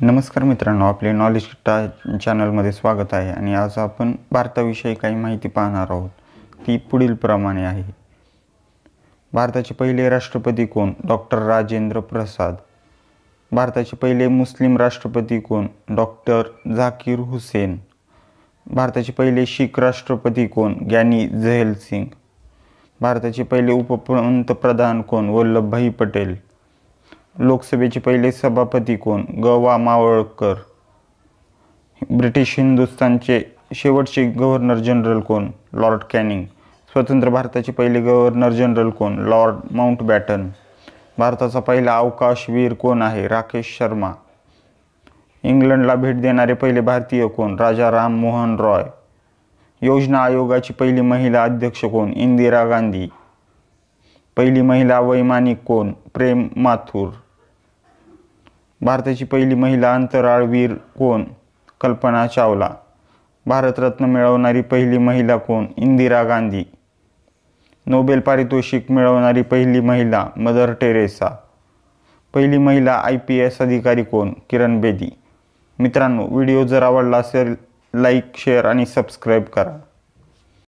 नमस्कार मित्रांनो, आपले नॉलेज चॅनलमध्ये स्वागत आहे. आणि आज आपण भारताविषयी काही माहिती पाहणार आहोत. ती पुढील प्रमाणे आहे. भारताचे पहिले राष्ट्रपती कोण? डॉक्टर राजेंद्र प्रसाद. भारताचे पहिले मुस्लिम राष्ट्रपती कोण? डॉक्टर झाकीर हुसेन. भारताचे पहिले शीख राष्ट्रपती कोण? ज्ञानी झैल सिंग. भारताचे पहिले उपपंतप्रधान कोण? वल्लभभाई पटेल. लोकसभेचे पहिले सभापती कोण? ग वा मावळकर. ब्रिटिश हिंदुस्थानचे शेवटचे गव्हर्नर जनरल कोण? Lord Canning. स्वतंत्र भारताचे पहिले गव्हर्नर जनरल कोण? Lord Mountbatten. भारताचा पहिला अवकाशवीर कोण आहे? राकेश शर्मा. इंग्लंडला भेट देणारे पहिले भारतीय कोण? राजा राम मोहन रॉय. योजना आयोगाची पहिली महिला अध्यक्ष कोण? इंदिरा गांधी. पहिली महिला वैमानिक कोण? प्रेम माथुर. भारताची पहिली महिला अंतराळवीर कोण? कल्पना चावला. भारतरत्न मिळवणारी पहिली महिला कोण? इंदिरा गांधी. नोबेल पारितोषिक मिळवणारी पहिली महिला? Mother Teresa. पहिली महिला IPS अधिकारी कोण? किरण बेदी. मित्रांनो, व्हिडिओ जर आवडला असेल लाईक, शेअर आणि सबस्क्राईब करा.